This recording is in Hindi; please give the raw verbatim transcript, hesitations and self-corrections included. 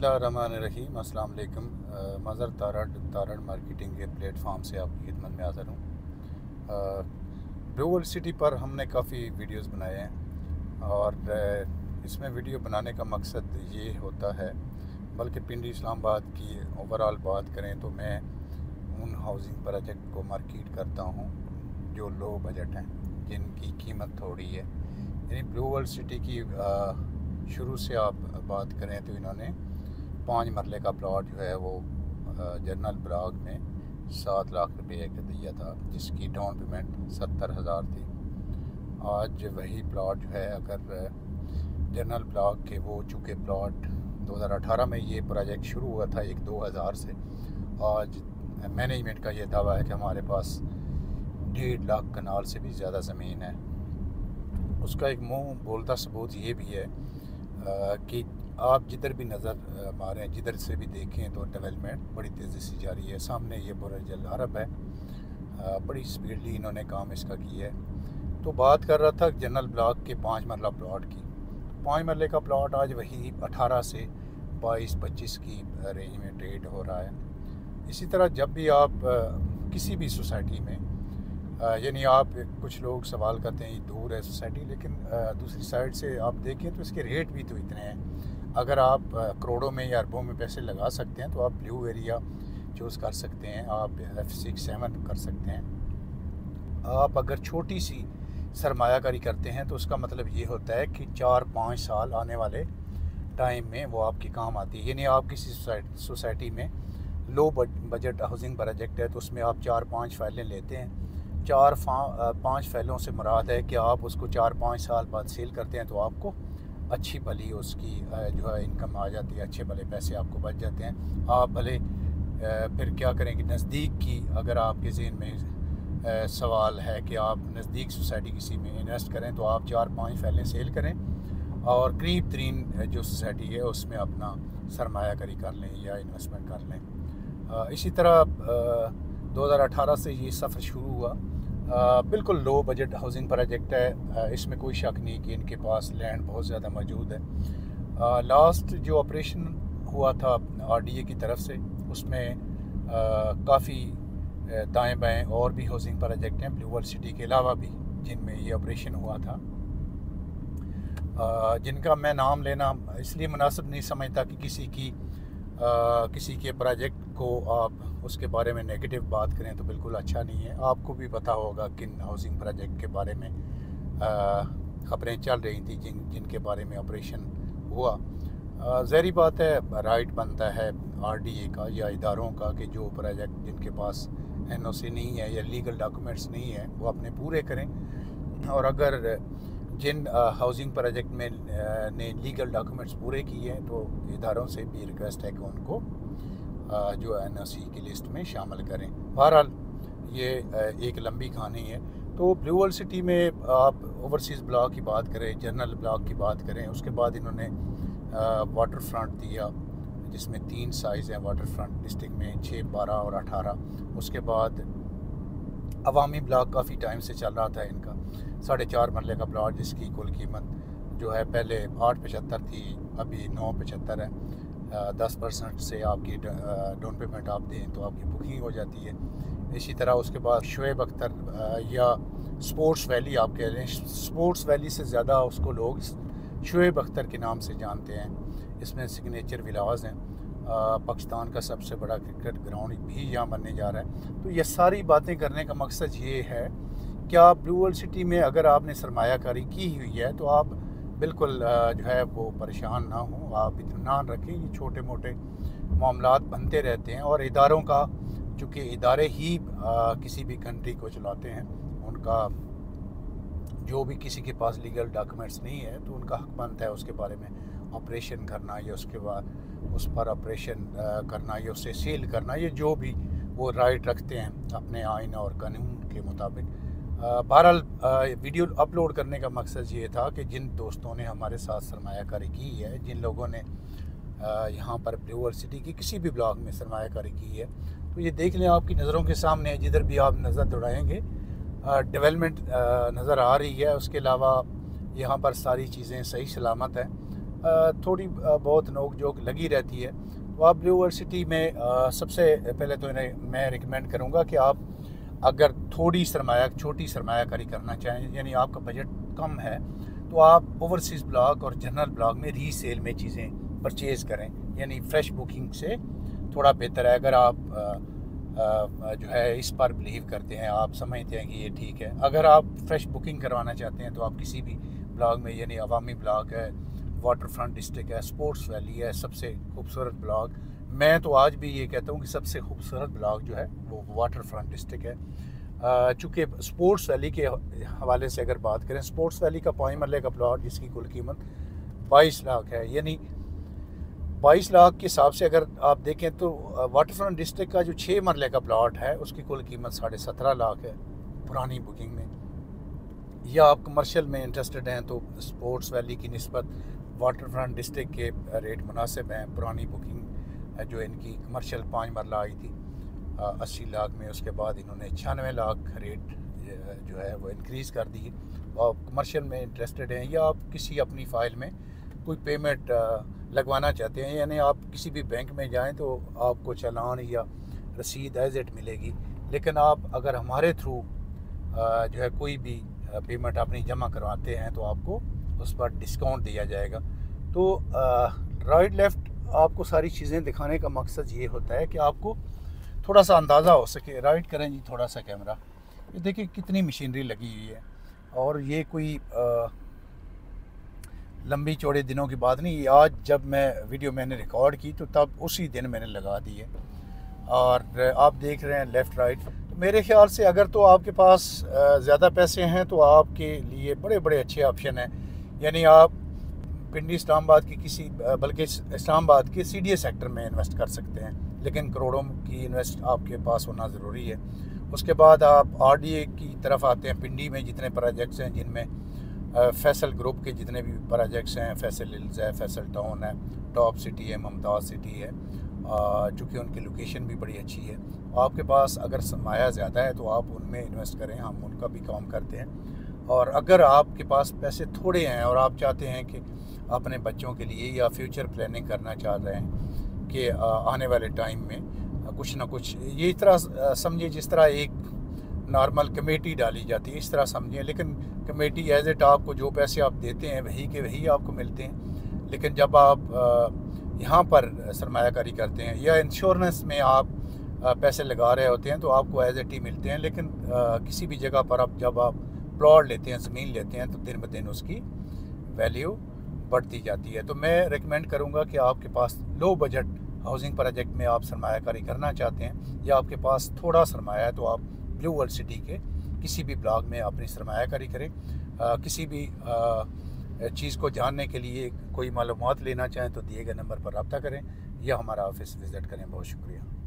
बिस्मिल्लाहिर्रहमानिर्रहीम। अस्सलाम वालेकुम। मज़र तारड़ तारड़ मार्केटिंग के प्लेटफॉर्म से आपकी खिदमत में हाज़िर हूँ। ब्लू वर्ल्ड सिटी पर हमने काफ़ी वीडियोस बनाए हैं और इसमें वीडियो बनाने का मकसद ये होता है, बल्कि पिंडी इस्लामाबाद की ओवरऑल बात करें तो मैं उन हाउसिंग प्रोजेक्ट को मार्केट करता हूँ जो लो बजट हैं, जिनकी कीमत थोड़ी है। यानी ब्लू वर्ल्ड सिटी की शुरू से आप बात करें तो इन्होंने पाँच मरले का प्लॉट जो है वो जनरल ब्लॉक में सात लाख रुपए का दिया था, जिसकी डाउन पेमेंट सत्तर हज़ार थी। आज वही प्लॉट जो है, अगर जनरल ब्लॉक के वो चूँकि प्लॉट दो हज़ार अठारह में ये प्रोजेक्ट शुरू हुआ था एक दो हज़ार से, आज मैनेजमेंट का ये दावा है कि हमारे पास डेढ़ लाख कनाल से भी ज़्यादा ज़मीन है। उसका एक मुँह बोलता सबूत ये भी है कि आप जिधर भी नज़र मारें, जिधर से भी देखें तो डेवलपमेंट बड़ी तेज़ी से जारी है। सामने ये बुर्ज अल अरब है, बड़ी स्पीडली इन्होंने काम इसका किया है। तो बात कर रहा था जनरल ब्लॉक के पाँच मरला प्लॉट की। पाँच मरले का प्लॉट आज वही अठारह से बाईस पच्चीस की रेंज में ट्रेड हो रहा है। इसी तरह जब भी आप किसी भी सोसाइटी में, यानी आप कुछ लोग सवाल करते हैं ये दूर है सोसाइटी, लेकिन दूसरी साइड से आप देखें तो इसके रेट भी तो इतने हैं। अगर आप करोड़ों में या अरबों में पैसे लगा सकते हैं तो आप ब्लू एरिया चूज़ कर सकते हैं, आप एफ सिक्स सेवन कर सकते हैं। आप अगर छोटी सी सरमायाकारी करते हैं तो उसका मतलब ये होता है कि चार पाँच साल आने वाले टाइम में वो आपकी काम आती है। यानी आप किसी सोसाइटी में लो बजट हाउसिंग प्रोजेक्ट है तो उसमें आप चार पाँच फाइलें लेते हैं। चार पाँच फैलों से मुराद है कि आप उसको चार पाँच साल बाद सेल करते हैं तो आपको अच्छी भली उसकी जो है इनकम आ जाती है, अच्छे भले पैसे आपको बच जाते हैं। आप भले फिर क्या करें कि नज़दीक की, अगर आपके ज़हन में सवाल है कि आप नज़दीक सोसाइटी किसी में इन्वेस्ट करें तो आप चार पाँच फैलें सेल करें और करीब तरीन जो सोसाइटी है उसमें अपना सरमायाकारी कर लें या इन्वेस्टमेंट कर लें। इसी तरह दो हज़ार अठारह से ये सफ़र शुरू हुआ। आ, बिल्कुल लो बजट हाउसिंग प्रोजेक्ट है, आ, इसमें कोई शक नहीं कि इनके पास लैंड बहुत ज़्यादा मौजूद है। आ, लास्ट जो ऑपरेशन हुआ था आरडीए की तरफ से, उसमें काफ़ी दाएं बाएं और भी हाउसिंग प्रोजेक्ट हैं ब्लू वर्ल्ड सिटी के अलावा भी जिनमें ये ऑपरेशन हुआ था, आ, जिनका मैं नाम लेना इसलिए मुनासिब नहीं समझता कि किसी की आ, किसी के प्रोजेक्ट को आप उसके बारे में नेगेटिव बात करें तो बिल्कुल अच्छा नहीं है। आपको भी पता होगा किन हाउसिंग प्रोजेक्ट के बारे में ख़बरें चल रही थी जिन जिनके बारे में ऑपरेशन हुआ। ज़ाहिर बात है राइट बनता है आरडीए का या इदारों का कि जो प्रोजेक्ट जिनके पास एनओसी नहीं है या लीगल डॉक्यूमेंट्स नहीं है वो अपने पूरे करें, और अगर जिन हाउसिंग प्रोजेक्ट में आ, ने लीगल डॉक्यूमेंट्स पूरे किए हैं तो इदारों से भी रिक्वेस्ट है कि उनको आ, जो एन ओ सी की लिस्ट में शामिल करें। बहरहाल ये एक लंबी कहानी है। तो ब्लू वर्ल्ड सिटी में आप ओवरसीज़ ब्लॉक की बात करें, जनरल ब्लॉक की बात करें, उसके बाद इन्होंने वाटर फ्रंट दिया जिसमें तीन साइज़ हैं वाटर फ्रंट डिस्ट्रिक्ट में, छः बारह और अठारह। उसके बाद अवामी ब्लॉक काफ़ी टाइम से चल रहा था इनका, साढ़े चार मरले का प्लॉट जिसकी कुल कीमत जो है पहले आठ पचहत्तर थी, अभी नौ पचहत्तर है। दस परसेंट से आपकी डाउन पेमेंट आप दें तो आपकी बुकिंग हो जाती है। इसी तरह उसके बाद शुएब अख्तर या स्पोर्ट्स वैली आप कह रहे हैं, स्पोर्ट्स वैली से ज़्यादा उसको लोग शुएब अख्तर के नाम से जानते हैं। इसमें सिग्नेचर विलास हैं, पाकिस्तान का सबसे बड़ा क्रिकेट ग्राउंड भी यहाँ बनने जा रहा है। तो ये सारी बातें करने का मकसद ये है कि आप ब्लू वर्ल्ड सिटी में अगर आपने सरमायाकारी की हुई है तो आप बिल्कुल जो है वो परेशान ना हो, आप इत्मीनान रखें। ये छोटे मोटे मामलात बनते रहते हैं और इदारों का, चूँकि इदारे ही आ, किसी भी कंट्री को चलाते हैं, उनका जो भी किसी के पास लीगल डॉक्यूमेंट्स नहीं है तो उनका हक बनता है उसके बारे में ऑपरेशन करना या उसके बाद उस पर ऑपरेशन करना या उसे सील करना, ये जो भी वो राइट रखते हैं अपने आइन और कानून के मुताबिक। बहरहाल वीडियो अपलोड करने का मकसद ये था कि जिन दोस्तों ने हमारे साथ सरमायाकारी की है, जिन लोगों ने यहाँ पर ब्लू वर्ल्ड सिटी की किसी भी ब्लॉक में सरमायाकारी की है, तो ये देख लें आपकी नज़रों के सामने है। जिधर भी आप नज़र दौड़ाएँगे डेवलपमेंट नज़र आ रही है। उसके अलावा यहाँ पर सारी चीज़ें सही सलामत है। थोड़ी बहुत नोक झोंक लगी रहती है। तो आप ब्लू वर्ल्ड सिटी में सबसे पहले तो इन्हें मैं रिकमेंड करूँगा कि आप अगर थोड़ी सरमाया छोटी सरमायाकारी करना चाहें, यानी आपका बजट कम है, तो आप ओवरसीज़ ब्लॉक और जनरल ब्लॉक में रीसेल में चीज़ें परचेज़ करें। यानी फ़्रेश बुकिंग से थोड़ा बेहतर है। अगर आप आ, आ, जो है इस पर बिलीव करते हैं, आप समझते हैं कि ये ठीक है। अगर आप फ़्रेश बुकिंग करवाना चाहते हैं तो आप किसी भी ब्लॉक में, यानी अवामी ब्लॉक है, वाटर फ्रंट डिस्ट्रिक्ट है, स्पोर्ट्स वैली है, सबसे खूबसूरत ब्लॉक, मैं तो आज भी ये कहता हूँ कि सबसे खूबसूरत ब्लॉक जो है वो वाटर फ्रंट डिस्ट्रिक्ट है। चूँकि स्पोर्ट्स वैली के हवाले से अगर बात करें, स्पोर्ट्स वैली का पाँच मरले का प्लॉट जिसकी कुल कीमत बाईस लाख है, यानी बाईस लाख के हिसाब से अगर आप देखें तो वाटर फ्रंट डिस्ट्रिक्ट का जो छः मरले का प्लॉट है उसकी कुल कीमत साढ़े सत्रह लाख है पुरानी बुकिंग में। या आप कमर्शियल में इंटरेस्टेड हैं तो स्पोर्ट्स वैली की निस्बत वाटर फ्रंट डिस्ट्रिक्ट के रेट मुनासिब हैं। पुरानी बुकिंग जो इनकी कमर्शियल पाँच मरला आई थी अस्सी लाख में, उसके बाद इन्होंने छियानवे लाख रेट जो है वो इंक्रीज़ कर दी। आप कमर्शियल में इंटरेस्टेड हैं या आप किसी अपनी फ़ाइल में कोई पेमेंट लगवाना चाहते हैं, यानी आप किसी भी बैंक में जाएं तो आपको चालान या रसीद एज इट मिलेगी, लेकिन आप अगर हमारे थ्रू जो है कोई भी पेमेंट अपनी जमा करवाते हैं तो आपको उस पर डिस्काउंट दिया जाएगा। तो राइट लेफ़्ट आपको सारी चीज़ें दिखाने का मकसद ये होता है कि आपको थोड़ा सा अंदाज़ा हो सके। राइट करें जी थोड़ा सा कैमरा, ये देखिए कितनी मशीनरी लगी हुई है, और ये कोई आ, लंबी चौड़े दिनों की बात नहीं। आज जब मैं वीडियो मैंने रिकॉर्ड की तो तब उसी दिन मैंने लगा दी है, और आप देख रहे हैं लेफ़्ट राइट। तो मेरे ख्याल से अगर तो आपके पास ज़्यादा पैसे हैं तो आपके लिए बड़े बड़े अच्छे ऑप्शन हैं। यानी आप पिंडी इस्लामाबाद की किसी, बल्कि इस्लामाबाद के सी डी ए सेक्टर में इन्वेस्ट कर सकते हैं, लेकिन करोड़ों की इन्वेस्ट आपके पास होना ज़रूरी है। उसके बाद आप आर डी ए की तरफ आते हैं। पिंडी में जितने प्रोजेक्ट्स हैं, जिनमें फैसल ग्रुप के जितने भी प्रोजेक्ट्स हैं, फैसल हिल्स है, फैसल टाउन है, टॉप सिटी है, मुमताज़ सिटी है, चूँकि उनकी लोकेशन भी बड़ी अच्छी है। आपके पास अगर सरमाया ज़्यादा है तो आप उनमें इन्वेस्ट करें, हम उनका भी काम करते हैं। और अगर आपके पास पैसे थोड़े हैं और आप चाहते हैं कि अपने बच्चों के लिए या फ्यूचर प्लानिंग करना चाह रहे हैं कि आने वाले टाइम में कुछ ना कुछ, ये इस तरह समझिए जिस तरह एक नॉर्मल कमेटी डाली जाती है, इस तरह समझिए। लेकिन कमेटी एज इट आपको जो पैसे आप देते हैं वही के वही आपको मिलते हैं। लेकिन जब आप यहाँ पर सरमायाकारी करते हैं या इंश्योरेंस में आप पैसे लगा रहे होते हैं तो आपको एज इट ही मिलते हैं। लेकिन किसी भी जगह पर आप जब आप प्लॉट लेते हैं, ज़मीन लेते हैं, तो दिन ब दिन उसकी वैल्यू बढ़ती जाती है। तो मैं रिकमेंड करूँगा कि आपके पास लो बजट हाउसिंग प्रोजेक्ट में आप सरमायाकारी करना चाहते हैं या आपके पास थोड़ा सरमाया है तो आप ब्लू वर्ल्ड सिटी के किसी भी ब्लॉक में अपनी सरमायाकारी करें। आ, किसी भी चीज़ को जानने के लिए कोई मालूमात लेना चाहें तो दिए गए नंबर पर रब्ता करें या हमारा ऑफिस विज़िट करें। बहुत शुक्रिया।